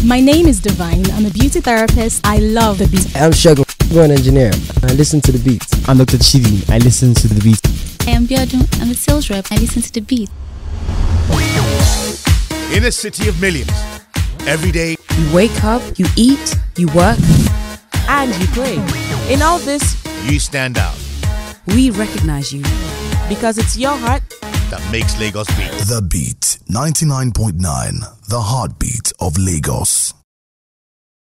My name is Divine. I'm a beauty therapist. I love the beat. I'm Shagun, I'm an engineer. I listen to the beat. I'm Dr. Chidi. I listen to the beat. I am Biodun. I'm a sales rep. I listen to the beat. In a city of millions, every day you wake up, you eat, you work, and you play. In all this, you stand out. We recognize you because it's your heart that makes Lagos beat. The Beat 99.9, the heartbeat of Lagos.